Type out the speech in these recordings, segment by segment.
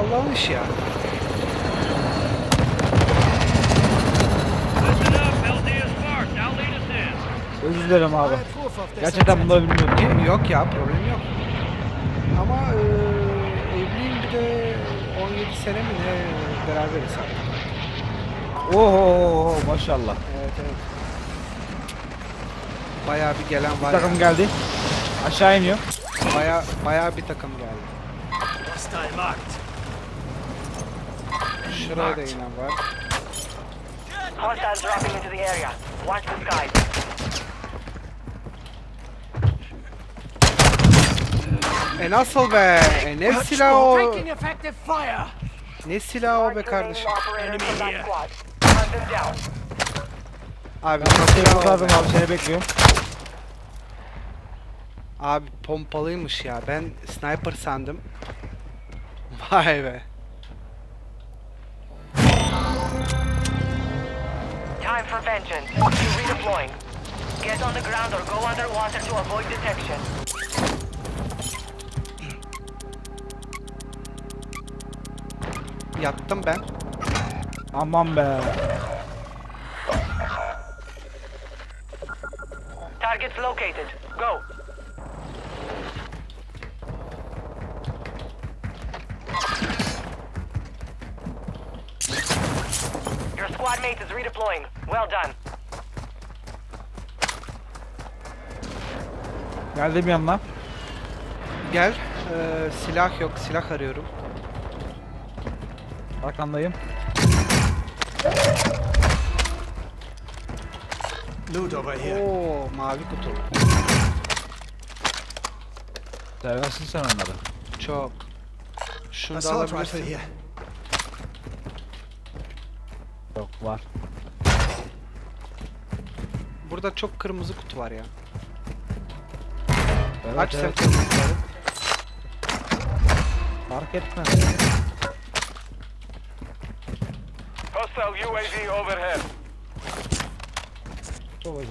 Allah'ın işi ya. Özür dilerim abi. Gerçekten bunları bilmiyordum. Yok ya, problem yok. Ama evliyim, bir de 17 sene mi ne beraberiz artık. Oho maşallah. Evet evet. Bayağı bir gelen var. Bir takım geldi. Aşağı iniyor. Bayağı bir takım geldi. Şuraya da inen var. Hostiles dropping into the area. Watch the skies. Nasıl be? Ne silah o? Ne silah o be kardeşim? Abi Kurtardım abi, seni bekliyorum. Abi pompalıymış ya. Ben sniper sandım. Vay be. Time for vengeance. Redeploying. Get on the ground or go underwater to avoid detection. Yattım ben. Aman be. Targets located. Go. Your squad mate is redeploying. Well done. Geldim yanına. Gel. Silah yok. Silah arıyorum. Arkandayım. Loot over here. Oo, mavi kutu. Seversin sen onları. Çok. Şunu da Assault rifle alabilirsin. here. Yok var. Burada çok kırmızı kutu var ya. Evet, Aç sen evet. kırmızıları. Fark etmez. Hostile UAV overhead. Babacım.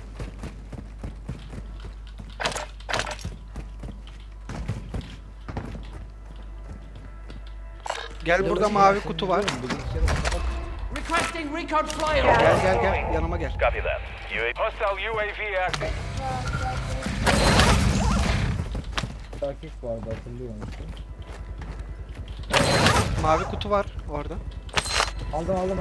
Gel, burada mavi kutu var. Requesting recon flyover. Gel yanıma gel. Copy that. Hostile UAV active. Takip vardı, hatırlıyorum. Mavi kutu var orada. Aldım abi.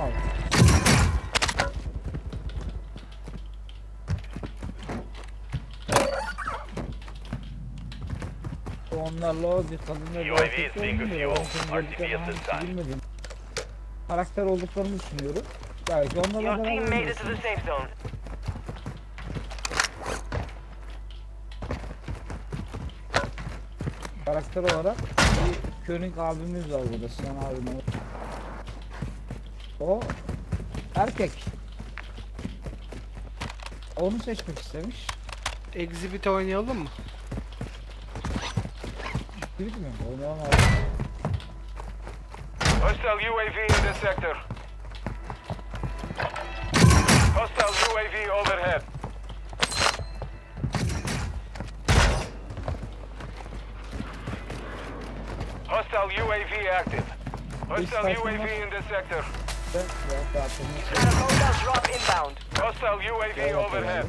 Onlarla o bir kadınla UAV is being refueled. RTV at this time. bilmedim. Karakter olduklarını düşünüyorum. Belki onlarla Your team made beraber it to the safe zone. karakter olarak bir König abimiz var burada, Sinan abimiz. O erkek. Onu seçmek istemiş. Exhibit oynayalım mı? Bilmiyorum. Oynayalım abi. Hostile UAV in this sector. Hostile UAV overhead. Hostile UAV active. Hostile UAV in this sector. Got a hostile drop inbound. Hostile UAV overhead.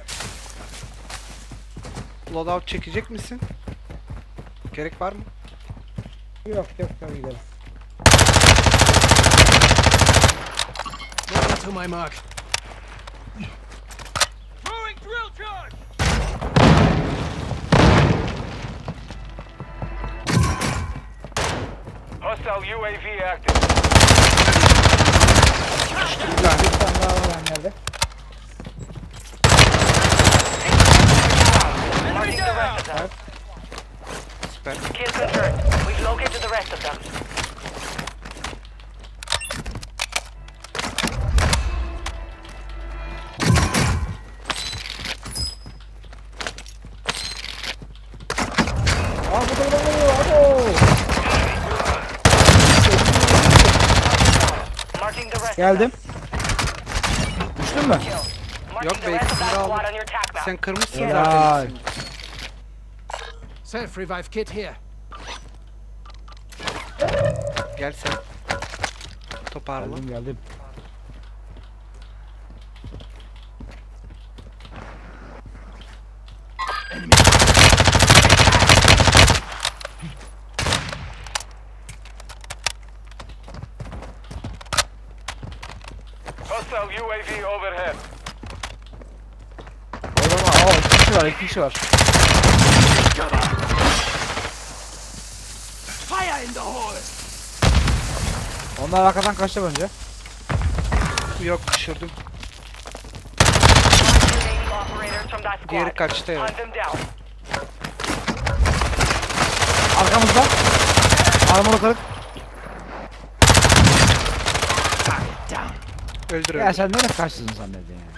Loadout çekecek misin? Gerek var mı? Yok tabii gidelim. Get to my mark. Throwing drill charge. Hostile UAV active. Bir tane daha var yerde. Marking the rest of them. Süper. Kill confirmed. We've located the rest of them. Marking the rest Geldim. of Düştün mü? them. Kill. Yok Marking the be, rest of ikisini that de squad aldım. on your attack map. Sen kırmışsın Helal. zaten. Self revive kit here. Gel sen. Toparla. Geldim. Hostile UAV overhead. O zaman iki kişi var, iki kişi var. Fire in the hole! Onlar arkadan kaçtı önce. Yok düşürdüm. Remaining operators from that squad. Diğeri kaçtı evet. Hunt them down. Arkamızda. Armoru kırık. Öldür Ya öldür. sen nereye kaçtın zannedin ya?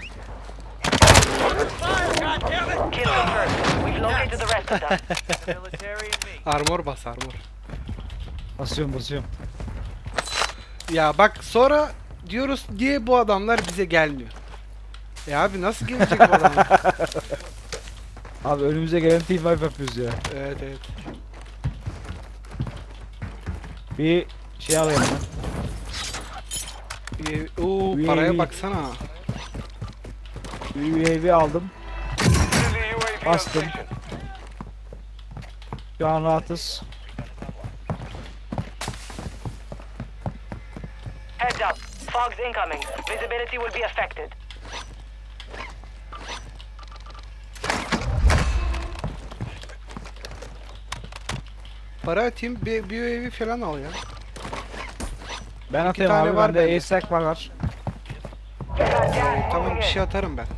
Kill them first. We've located the rest of them. Armor bas armor. Basıyorum. Ya bak sonra diyoruz diye bu adamlar bize gelmiyor. Ya abi nasıl gelecek bu adamlar? Abi önümüze gelen team wipe yapıyoruz ya. Evet evet. Bir şey alayım ben. Oo UAV. paraya baksana. UAV aldım. Friendly UAV on Bastım. station. Şu an rahatız. Heads up. Fog's incoming. Visibility will be affected. Para atayım bir evi falan al ya. Ben atayım tane abi. var Bende bende. A-Stack var. Tamam bir şey atarım ben.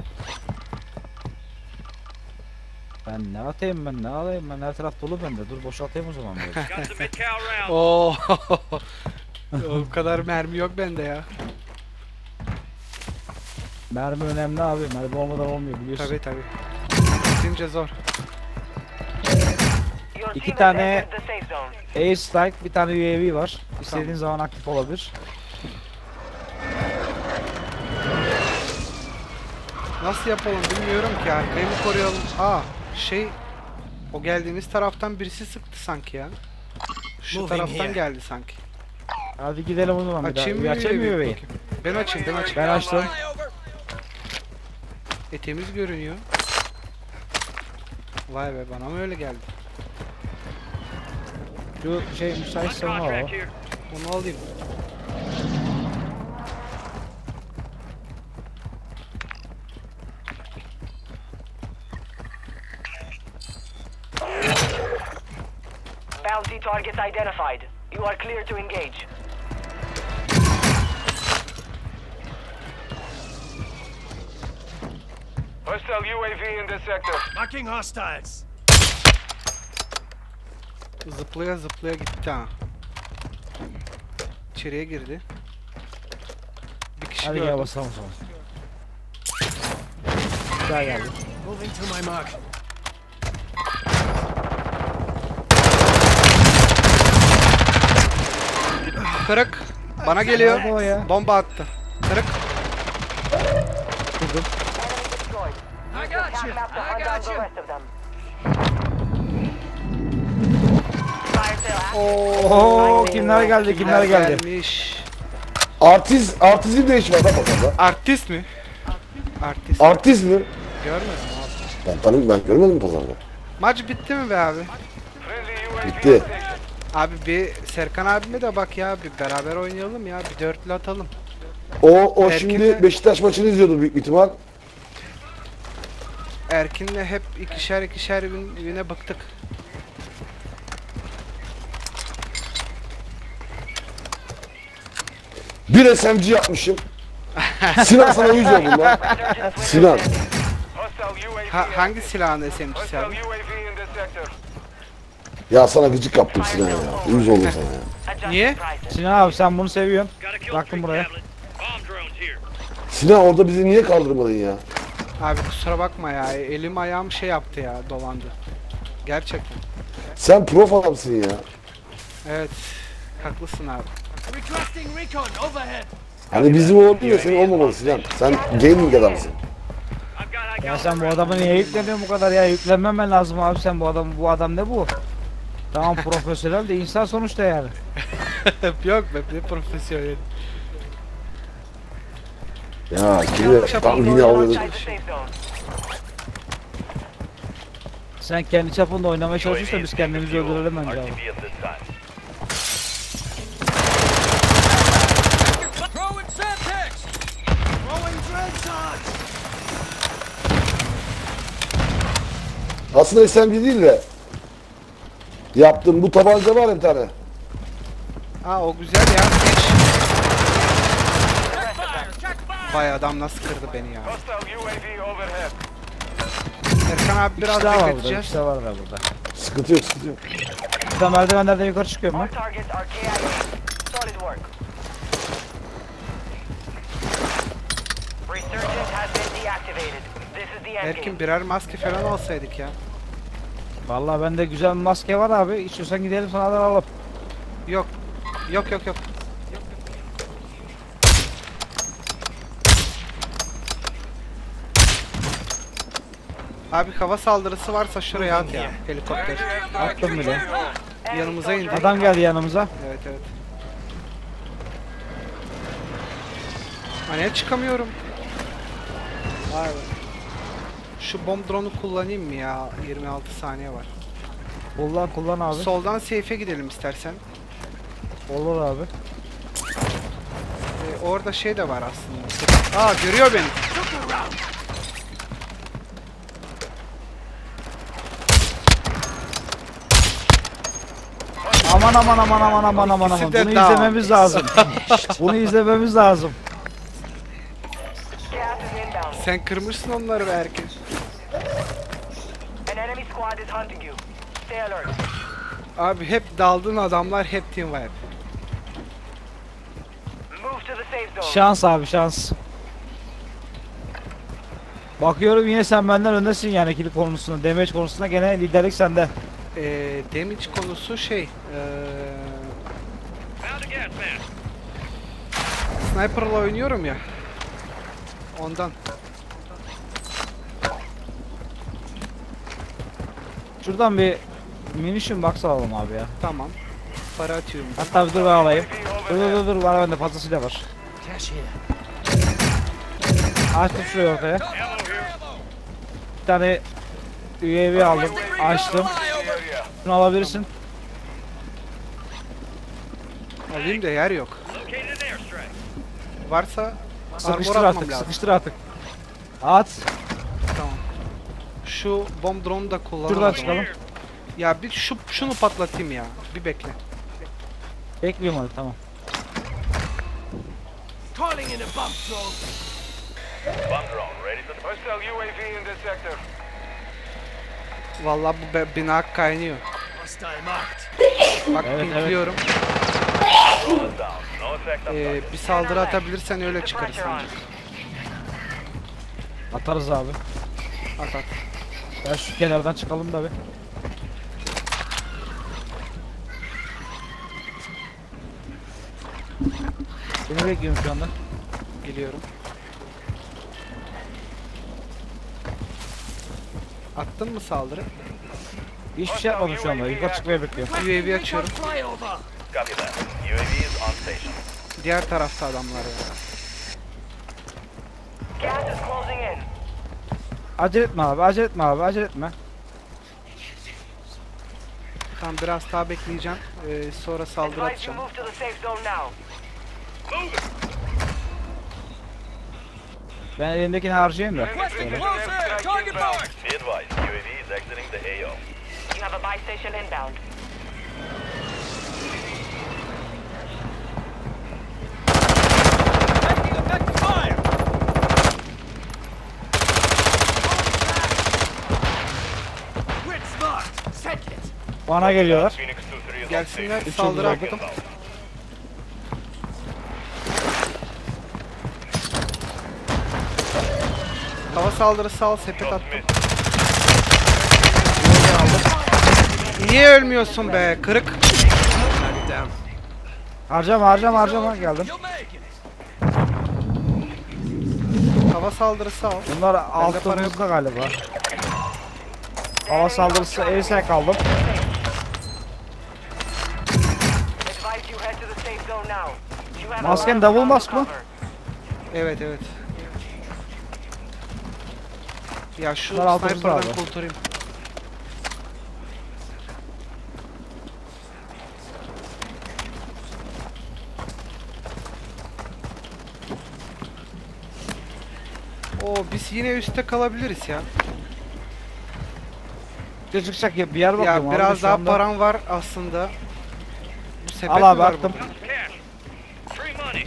Ben ne atayım ben ne alayım ben her taraf dolu bende. Dur boşaltayım o zaman böyle. Oo. O kadar mermi yok bende ya. Mermi önemli abi. Mermi olmadan olmuyor biliyorsun. Tabi tabi. Gidince zor. Your İki team has tane- entered the safe zone. A-Strike bir tane UAV var. İstediğin zaman aktif olabilir. Nasıl yapalım bilmiyorum ki arkayı mı koruyalım? Aa o geldiğimiz taraftan birisi sıktı sanki ya. Şu Moving taraftan here. geldi sanki. Hadi gidelim o zaman bir daha. Açayım mı? Bir açayım mı UAV? UAV'yi? Ben açayım ben açayım. Ben açtım. Temiz görünüyor. Vay be bana mı öyle geldi? Şu şey müsaitse onu alalım. Onu alayım. Bounty targets identified. You are clear to engage. Hostile UAV in this sector. Marking hostiles! Zıplaya zıplaya gitti ha. İçeriye girdi. Bir kişi Hadi gel gördüm. basalım o zaman. Güzel geldi. Moving to my mark. Kırık. Bana geliyor. Nerede o ya? Bomba attı. Kırık. Kırdım. Enemy destroyed. Use your map to hunt down the rest of them. Fire sale active. Oo kimler geldi kimler geldi. Gelmiş. Artist ne iş var lan pazarda? Artist mi? Artist. Artist mi? Görmedim abi. Ben görmedim pazarda. Maç bitti mi be abi? Friendly UAV Bitti. on station. Abi bir Serkan abime de bak ya bir beraber oynayalım ya bir dörtlü atalım. O Erkin şimdi de- Beşiktaş maçını izliyordu büyük ihtimal. Erkin'le hep ikişer güne baktık. Bir SMG yapmışım. Sinan sana 100 oldu lan. Sinan. Hostile UAV Hangi silahın SMG'si Hostile abi? UAV in this sector. Ya sana gıcık yaptım Sinan ya. 100 oldu sana ya. Adjust Niye? prices. Sinan abi sen bunu seviyorsun. Bıraktım buraya. Sinan orada bizi niye kaldırmadın ya? Abi kusura bakma ya elim ayağım şey yaptı ya dolandı. Gerçekten. Sen prof adamsın ya. Evet. Haklısın abi. Requesting recon overhead! Hani bizim olmuyor senin olmamalı Sinan. Sen gaming adamsın. Ya sen bu adamı niye yükleniyorsun bu kadar ya? Yüklenmemen lazım abi sen bu adam ne bu? Tamam profesyonel de insan sonuçta yani. Yok be, ne profesyonel. Ya kire tam yine alıyordu. Outside the safe zone. Sen kendi çapında oynamaya çalışırsan biz kendimizi öldürelim bence abi. RTV at this time. Throwing Semtex! Throwing Dreadnoughts! Aslında SMG değil de yaptım bu tabanca var ya bir tane. Aa o güzel ya. Geç. Vay adam nasıl kırdı beni ya. Hostile UAV overhead. Erkan abi biraz İşte var burada, bekleteceğiz. işte var burada. Sıkıntı yok sıkıntı yok. Burada merdivenlerden yukarı çıkıyorum All ben. targets are KIA. Solid work. Resurgence has been deactivated. This is the end game. Erkin birer maske falan alsaydık ya. Vallahi bende güzel bir maske var abi. İstiyorsan gidelim sana da alalım. Yok. Yok yok yok. Abi hava saldırısı varsa şuraya at ya. Helikopter. Attım bile. Yanımıza indi. Adam geldi yanımıza. Evet evet. Hani çıkamıyorum. Vay be. Şu bomb drone'u kullanayım mı ya? 26 saniye var. Kullan abi. Soldan safe'e gidelim istersen. Olur abi. Orada şey de var aslında. Aa görüyor beni. Aman aman aman aman aman aman İkisi aman. de Bunu down. izlememiz lazım. Bunu izlememiz lazım. Gas is inbound. Sen kırmışsın onları be Erkin. An enemy squad is hunting you. Stay alert. Abi hep daldığın adamlar hep team wipe. Move to the safe zone. Şans abi şans. Bakıyorum yine sen benden öndesin yani kill konusunda. Damage konusunda gene liderlik sende. Damage konusu şey. Sniper'la oynuyorum ya. Ondan. Şuradan bir munition box alalım abi ya. Tamam. Para atıyorum. Hatta bir dur ben alayım. Dur var bende fazlasıyla var. Cash here. Açtım şurayı ortaya. Bir tane UAV aldım. Açtım. Şunu alabilirsin. Alayım da yer yok. Varsa Sıkıştır armor atmam artık. lazım. Sıkıştır artık. At. Tamam. Şu bomb drone'u da kullanalım. Şuradan çıkalım. Ya bir şunu patlatayım ya. Bir bekle. Bekliyorum hadi tamam. Calling in a bump drone. Bomb drone ready to hostile UAV in this sector. Vallahi bu bina kaynıyor. Hostile marked. Bak Evet, pinkliyorum. Drone is down. No effect on target. Bir saldırı atabilirsen öyle Keep the çıkarız pressure on. ancak. Atarız abi. At at. Ya şu kenardan çıkalım da bir. Seni bekliyorum şu anda. Geliyorum. Attın mı saldırı? Hiçbir şey yapmadım şu anda. Yukarı çıkmayı bekliyorum. UAV açıyorum. Flyover. Copy that. UAV is on station. Diğer tarafta adamlar ya. Gas is closing in. Acele etme abi, acele etme abi, acele etme. Tamam biraz daha bekleyeceğim. Sonra saldırı Advise you atacağım. move to the safe zone now. Ben elimdekini harcayayım da. Friendly Şöyle. precision airstrike inbound. Be advised, UAV is exiting the AO. You have a buy station inbound. Taking effective fire. Grid's marked. Set it. Bana geliyorlar. Phoenix 2-3 is on Gelsinler station. saldırı oldu. attım. Hava saldırısı al sepet attım. Niye ölmüyorsun be kırık? Down. Harcama geldim. You'll make it. Hava saldırısı al. Bunlar para altımızda galiba. Hava saldırısı airstrike aldım. head to the safe zone now. You have a Masken lot of double ground to mask mı? cover. Evet evet. Ya şu Bunlar altımızda sniper'dan abi. kurtarayım. Oo biz yine üstte kalabiliriz ya. Çıkacak bir yer Ya bakıyorum abi biraz şu daha anda. param var aslında. Bu sepet Al mi abi var attım. burada? Free money.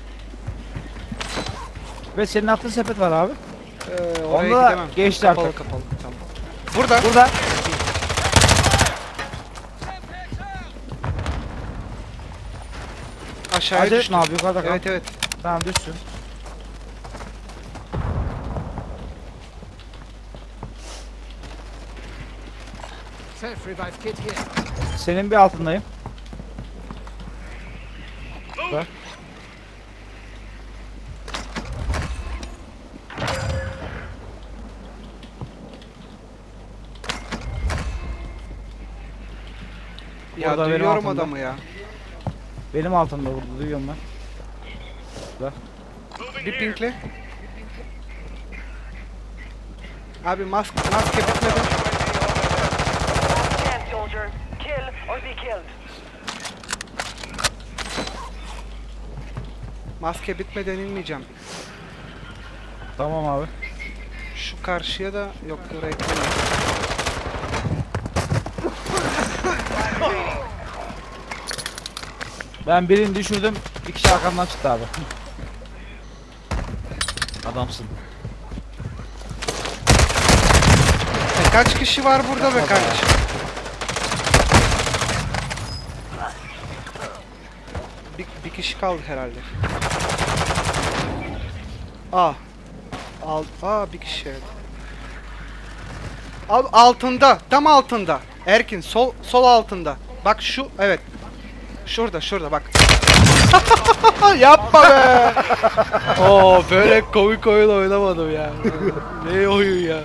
Ve senin attığın sepet var abi. Oraya Onda da gidemem. geçti Kapalı artık. kapalı. Tamam. Burada. Burada. Aşağıya Acele düştü. etme abi yukarıda kal. Evet evet. Tamam düşsün. Self revive kit here. Senin bir altındayım. Bak. Ya Burada benim duyuyorum altımda. adamı ya. Benim altımda burada duyuyorum ben. Bir pinkle. Abi maske bitmedi. Last chance, soldier. Kill or be killed. Maske bitmeden inmeyeceğim. Tamam abi. Şu karşıya da yok oraya gitmem. Ben birini düşürdüm. Bir kişi arkamdan çıktı abi. Adamsın. Kaç kişi var burada be kardeşim? Bir kişi kaldı herhalde. Bir kişi evet. Altında, tam altında. Erkin sol altında. Bak şu evet. Şurada bak. Yapma be. Oo böyle komik oyun oynamadım ya. Ne oyun ya.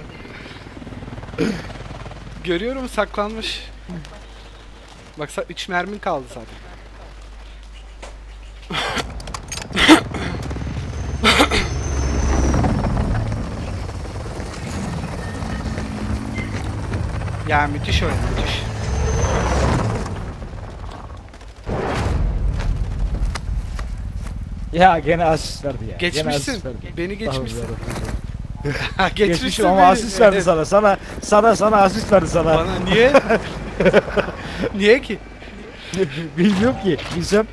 Görüyorum saklanmış. Bak 3 mermin kaldı zaten. Ya müthiş oyun müthiş. Ya gene asist verdi ya. Gene Geçmişsin. asist verdi. Beni geçmişsin. Tamam, Geçmişim ama beni. asist verdi Evet. sana asist verdi sana. Bana niye? Niye ki? Bilmiyorum ki. Bilsem.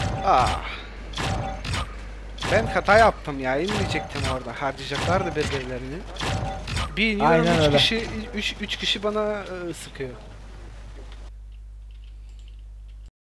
Ben hata yaptım ya. İnmeyecektim orada. Harcayacaklardı birbirlerini. Bir iniyorum Aynen öyle. 3 kişi bana sıkıyor.